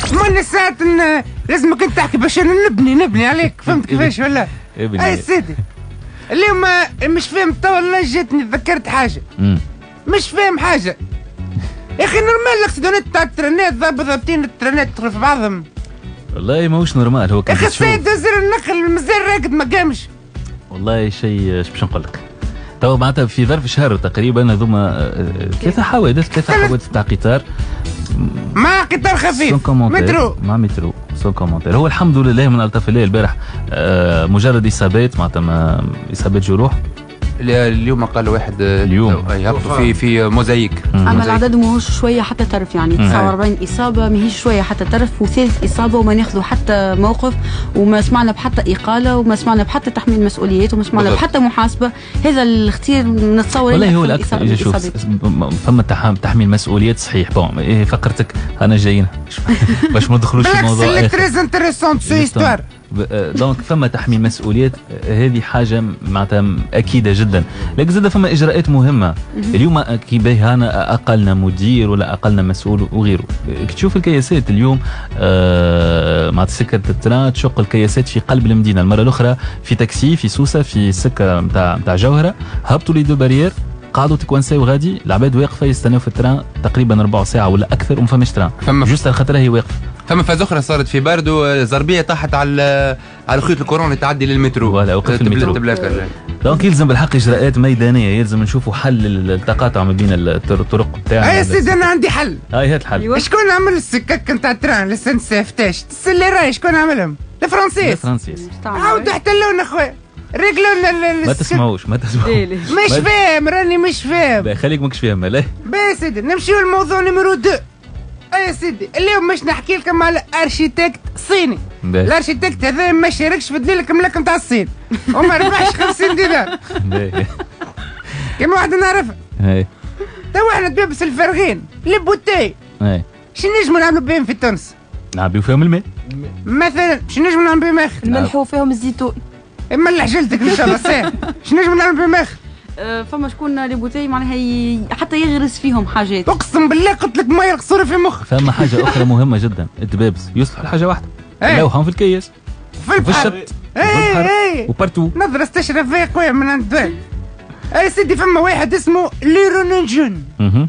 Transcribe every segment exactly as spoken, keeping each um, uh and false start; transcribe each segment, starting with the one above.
ماني ساعة لازمك انت تحكي باش انا نبني نبني عليك، فهمت كيفاش ولا؟ اي سيدي اليوم مش فاهم توا والله جاتني تذكرت حاجة. مم. مش فاهم حاجة يا اخي. نورمال الاكسيدونات تاع الترانات ضابط ضابطين الترانات تدخل في بعضهم. والله ماهوش نورمال هو. يا اخي السيد وزير النقل مازال راقد ما قامش. والله شيء ايش باش نقول لك، تو معناتها في ظرف شهر تقريبا هذوما ثلاثة حوادث ثلاثة حوادث تاع قطار مع قطار خفيف مترو مع مترو سون كومونتير. هو الحمد لله من الطف الله البارح آه مجرد اصابات معناتها ما اصابات جروح. اليوم قال واحد اليوم يهبطوا في في موزايك. اما العدد ماهوش شويه حتى طرف، يعني تسعة وأربعين اصابه ماهيش شويه حتى طرف، وثالث اصابه وما ناخذوا حتى موقف، وما سمعنا بحتى اقاله، وما سمعنا بحتى تحميل مسؤوليات، وما سمعنا بحتى محاسبه. هذا الاختيار نتصور والله هو الاكثر. شوف فما تحميل مسؤوليات صحيح. بون إيه فكرتك انا جايين باش ما ندخلوش في الموضوع. بالعكس تريز انتريسونت سو هيستوار. دونك فما تحميل مسؤوليات، هذه حاجه معناتها اكيده جدا. لكن زاد فما اجراءات مهمه. اليوم كي باهي انا اقلنا مدير ولا اقلنا مسؤول وغيره. كي تشوف الكياسات اليوم آه مع سكه التران تشق الكياسات في قلب المدينه. المره الاخرى في تاكسي في سوسه في السكه نتاع نتاع جوهره هبطوا لي دو بارير، قعدوا تكونساو غادي العباد واقفه يستناو في التران تقريبا ربع ساعه ولا اكثر وما فماش تران جوست على خاطر هي واقفه. فما فاز اخرى صارت في باردو، زربيه طاحت على على خيوط الكورونا اللي تعدي للمترو. ولا وقف المترو. دونك يلزم بالحق اجراءات ميدانيه، يلزم نشوفوا حل التقاطع ما بين الطرق تاعنا. يا سيدي انا عندي حل. هاي هات الحل. أيوة. شكون عمل السكك نتاع التران لسان سافتاش اللي راي شكون عملهم؟ الفرنسيس. الفرنسيس عاودوا احتلونا خويا، رجلونا. ما تسمعوش ما تسمعوش. مش فاهم راني مش فاهم. خليك ماكش فاهم. لا يا سيدي نمشيو للموضوع نيميرو اثنين. يا سيدي اليوم باش نحكي لكم على ارشيتكت صيني. الارشيتكت هذا ما شاركش في دليل الملك نتاع الصين وما ربحش خمسين دينار كما واحد نعرفها. تو احنا دبابس الفارغين لي بوتي شنو نجمو نعملوا بهم في تونس؟ نعبيو فيهم الماء مثلا. شنو نجمو نعملوا بهم اخر؟ نملحوا فيهم الزيتون. ملح جلدك ان شاء الله ساهل. شنو نجمو نعملوا بهم اخر؟ فما شكون لي بوتي معناها ي... حتى يغرس فيهم حاجات. اقسم بالله قلت لك ما يقصر في مخ. فما حاجه اخرى مهمه جدا، الدبابس يصلح لحاجه واحده. لوحهم في الكياس في البحر وفي البحر وبارتو. نظرة استشرف فيها خويا من عند الدواء. اي سيدي فما واحد اسمه ليرونينجون.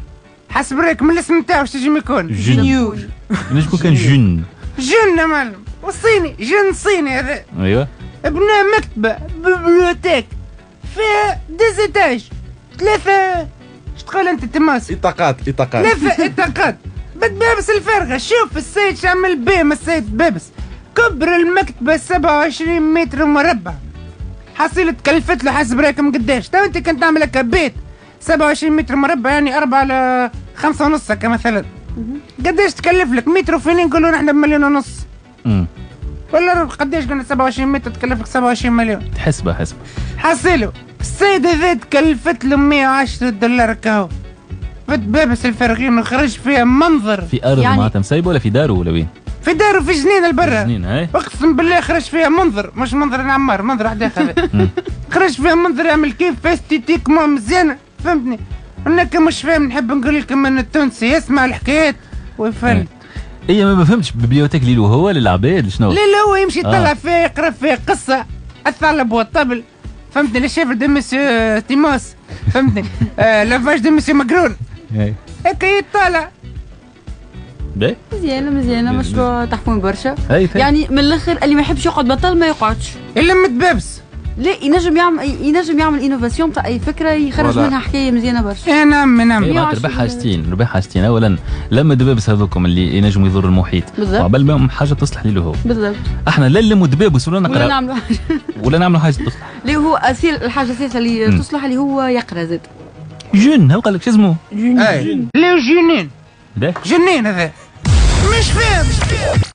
حسب رايك من الاسم نتاعو اش تنجم يكون؟ جون. نجم كان جون. جون يا معلم، والصيني جون صيني هذا. ايوه. بنى مكتبه ببليوتيك فيها ديزيتاج ثلاثة. اش تقول انت تماس؟ اطاقات اطاقات ثلاثة اطاقات بالدبابس الفارغة. شوف السيد شعمل بهم السيد بابس. كبر المكتبة سبعة وعشرين متر مربع. حصيلة تكلفت له حسب راكم قداش. تو انت كنت تعمل هكا بيت سبعة وعشرين متر مربع يعني أربعة على خمسة ونص هكا مثلا. قداش تكلف لك؟ متر وفينين نقولوا نحن بمليون ونص. امم ولا قداش قلنا سبعة وعشرين متر تكلف لك سبعة وعشرين مليون. حسبة حسبة. حصيله السيد هذا تكلفت له مية وعشرة دولار كاو. بابس الفارغين وخرج فيها منظر. في ارض يعني معناتها مسيبه ولا في داره ولا وين؟ في داره في جنينه البرا. جنينه هاي. اقسم بالله خرج فيها منظر، مش منظر نعمار، منظر واحد اخر. خرج فيها منظر يعمل كيف استيتيك مو مزيانه، فهمتني؟ انا مش فاهم، نحب نقول لكم ان التونسي يسمع الحكايات ويفلت. اي ما فهمتش ببليوتيك ليلو هو للعباد شنو؟ لا لا هو يمشي يطلع آه. فيها يقرا فيها قصه الثعلب والطبل، فهمتني؟ لشيفر دو مسيو تيموس، فهمتني؟ آه لافاج دو مسيو مقرون هكا يطالع. باهي مزيانه مزيانه مشروع تحفون برشا. يعني من الاخر اللي ما يحبش يقعد بطل ما يقعدش الا متبابس. لا ينجم يعمل ينجم يعمل انوفاسيون تاع اي فكره يخرج منها حكايه مزيانه برشا. اي نعم نعم. ربح حاجتين ربح حاجتين، اولا لما الدبابس هذوكم اللي ينجموا يضروا المحيط وقبل ما حاجه تصلح له هو. بالضبط. احنا لا نلموا الدبابس ولا نقرا ولا نعملوا حاجه ولا نعملوا حاجه تصلح. اللي هو اسير الحاجه الاساسيه اللي تصلح اللي هو يقرا زاد. جن هو قال لك شو اسمه؟ جن. لا جنين. ده جنين هذا مش فاهم.